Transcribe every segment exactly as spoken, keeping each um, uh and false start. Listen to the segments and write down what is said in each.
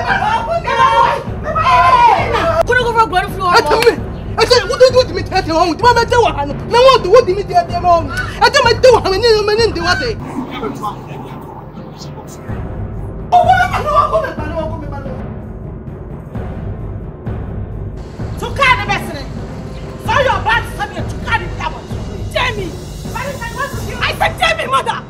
Couldn't go for ground floor. I said, what do you do to me? I said, oh, Mama, do what? No one to what do you do at the moment. I tell my two, how many men do what they. Oh, what? I know I'm coming, I know. So, kind of message. So, you're about to tell me to carry the devil. Jamie! I said, Jamie, mother!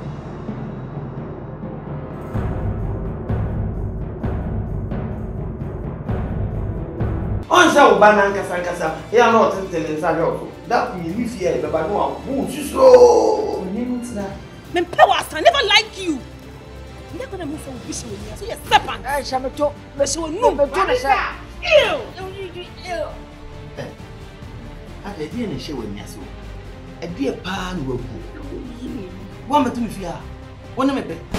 On so banana Sankasa, they are not telling Sadio. That we live here, but no one who's so. Men powers, I never like you. You're not going to move from this way. So you're stepping. I shall not talk. But so no, but don't say. Ew! Ew! I didn't show him yes. A dear pan will go. One to me, fear. One of my bed.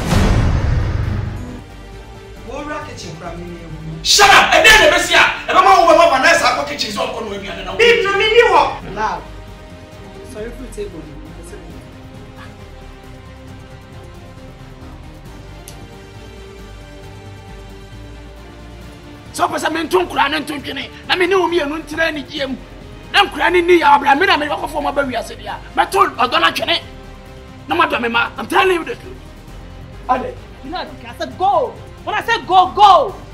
What rocket from me? Shut up! And then the Messia! And I'm all over my nice apple kitchen. So I'm going to be an Beep to me, you walk. Now, sorry for the table. So, for some men, two crown and two guinea. I mean, no, me and one tyranny, Jim. I'm crying near Abra. I mean, I'm a former baby. I said, yeah, but told I don't actually. No matter, Mamma, I'm telling you the truth. You know, I said go. When I said go, go.